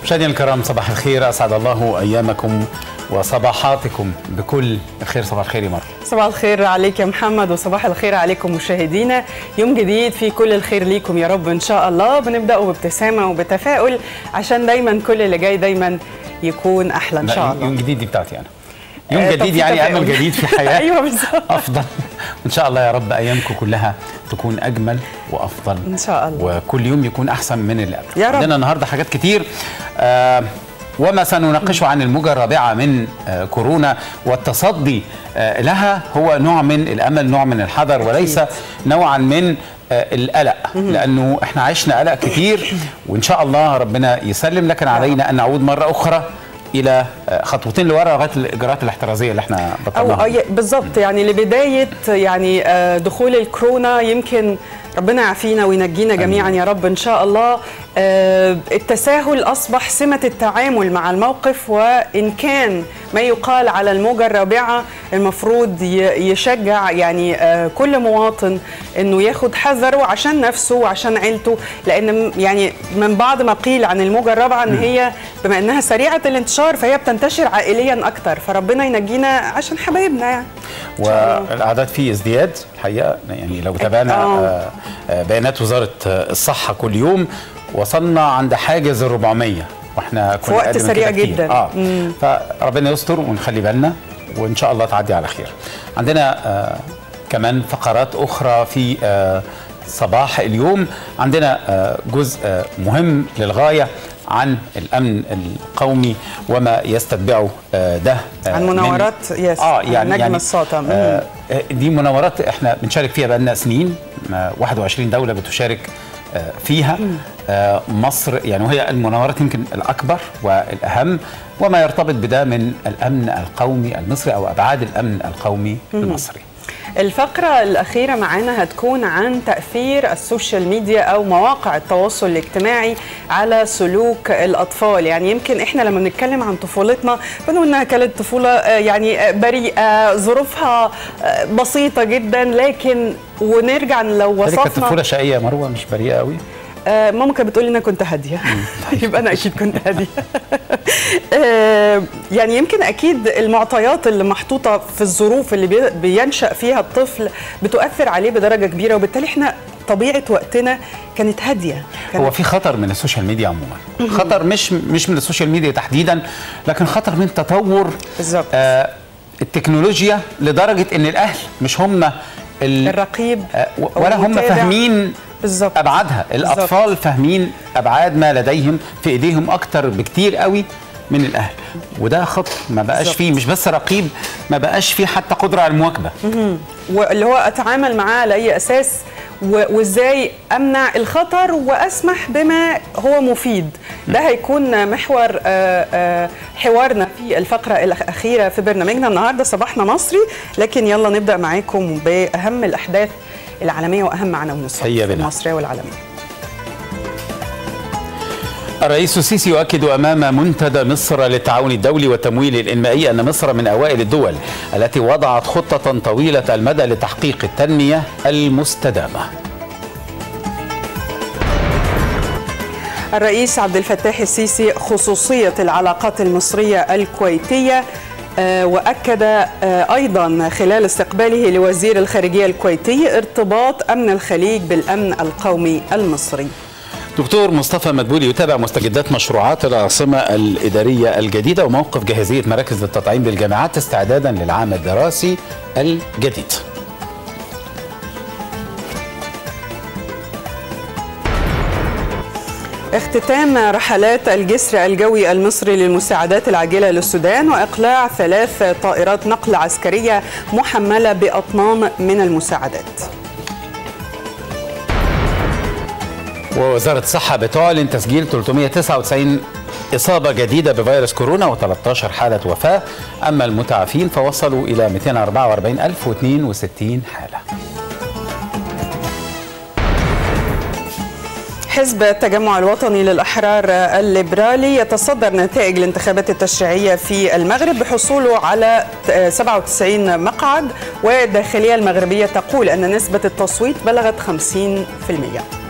مشاهدينا الكرام، صباح الخير، اسعد الله ايامكم وصباحاتكم بكل خير. صباح الخير يا مروه. صباح الخير عليك يا محمد، وصباح الخير عليكم مشاهدينا. يوم جديد في كل الخير ليكم يا رب ان شاء الله. بنبداه بابتسامه وبتفاؤل عشان دايما كل اللي جاي دايما يكون احلى ان شاء الله. يوم جديد دي بتاعتي انا. يوم جديد يعني امل جديد في حياه ايوه بالظبط، افضل ان شاء الله يا رب. ايامكم كلها تكون اجمل وافضل ان شاء الله، وكل يوم يكون احسن من اللي قبله يا رب. عندنا النهارده حاجات كتير، وما سنناقشه عن الموجة الرابعة من كورونا والتصدي لها هو نوع من الأمل، نوع من الحذر، وليس نوعا من القلق، لأنه احنا عشنا قلق كتير وإن شاء الله ربنا يسلم، لكن علينا أن نعود مرة أخرى إلى خطوتين لورا لغاية الإجراءات الاحترازية اللي احنا بطلناها. بالظبط، يعني لبداية يعني دخول الكورونا، يمكن ربنا يعافينا وينجينا جميعا يا رب ان شاء الله. التساهل اصبح سمة التعامل مع الموقف، وان كان ما يقال على الموجة الرابعة المفروض يشجع يعني كل مواطن انه ياخد حذره عشان نفسه وعشان عيلته، لان يعني من بعض ما قيل عن الموجة الرابعة ان هي بما انها سريعة الانتشار فهي بتنتشر عائليا اكتر، فربنا ينجينا عشان حبايبنا يعني. والاعداد فيه ازدياد الحقيقه، يعني لو تابعنا بيانات وزاره الصحه كل يوم وصلنا عند حاجز ال 400 واحنا في وقت سريع جدا. فربنا يستر ونخلي بالنا وان شاء الله تعدي على خير. عندنا كمان فقرات اخرى في صباح اليوم. عندنا جزء مهم للغايه عن الامن القومي وما يستتبعه ده، عن مناورات يعني نجم الساطع. دي مناورات احنا بنشارك فيها بقالنا سنين، 21 دوله بتشارك فيها. مصر يعني وهي المناورات يمكن الاكبر والاهم، وما يرتبط بده من الامن القومي المصري او ابعاد الامن القومي المصري. الفقرة الأخيرة معانا هتكون عن تأثير السوشيال ميديا أو مواقع التواصل الاجتماعي على سلوك الأطفال. يعني يمكن إحنا لما بنتكلم عن طفولتنا بنقول إنها كانت طفولة يعني بريئة، ظروفها بسيطة جدا، لكن ونرجع لو وصفنا كانت طفولة شقية يا مروة، مش بريئة قوي. ماما كانت بتقول لي انا كنت هاديه. يبقى انا اكيد كنت هاديه. يعني يمكن اكيد المعطيات اللي محطوطه في الظروف اللي بينشأ فيها الطفل بتؤثر عليه بدرجه كبيره، وبالتالي احنا طبيعه وقتنا كانت هاديه. هو في خطر من السوشيال ميديا عموما، خطر مش من السوشيال ميديا تحديدا، لكن خطر من تطور بالظبط التكنولوجيا لدرجه ان الاهل مش هم الرقيب ولا هم فاهمين بالظبط ابعادها. الاطفال فاهمين ابعاد ما لديهم في ايديهم اكتر بكتير قوي من الاهل، وده خطر. ما بقاش فيه مش بس رقيب، ما بقاش فيه حتى قدره على المواكبه، واللي هو اتعامل معاه على اي اساس وازاي امنع الخطر واسمح بما هو مفيد. ده هيكون محور حوارنا في الفقره الاخيره في برنامجنا النهارده صباحنا مصري. لكن يلا نبدا معاكم باهم الاحداث العالميه واهم عناوين الصحف المصريه والعالميه. الرئيس السيسي يؤكد أمام منتدى مصر للتعاون الدولي والتمويل الإنمائي أن مصر من أوائل الدول التي وضعت خطة طويلة المدى لتحقيق التنمية المستدامة. الرئيس عبد الفتاح السيسي خصوصية العلاقات المصرية الكويتية، وأكد أيضا خلال استقباله لوزير الخارجية الكويتي ارتباط أمن الخليج بالأمن القومي المصري. دكتور مصطفى مدبولي يتابع مستجدات مشروعات العاصمة الإدارية الجديدة وموقف جاهزية مراكز التطعيم بالجامعات استعدادا للعام الدراسي الجديد. اختتام رحلات الجسر الجوي المصري للمساعدات العاجلة للسودان وإقلاع 3 طائرات نقل عسكرية محملة بأطنان من المساعدات. ووزارة الصحة بتعلن تسجيل 399 إصابة جديدة بفيروس كورونا و13 حالة وفاة، أما المتعافين فوصلوا إلى 244,062 حالة. حزب التجمع الوطني للأحرار الليبرالي يتصدر نتائج الانتخابات التشريعية في المغرب بحصوله على 97 مقعد، والداخلية المغربية تقول أن نسبة التصويت بلغت 50%.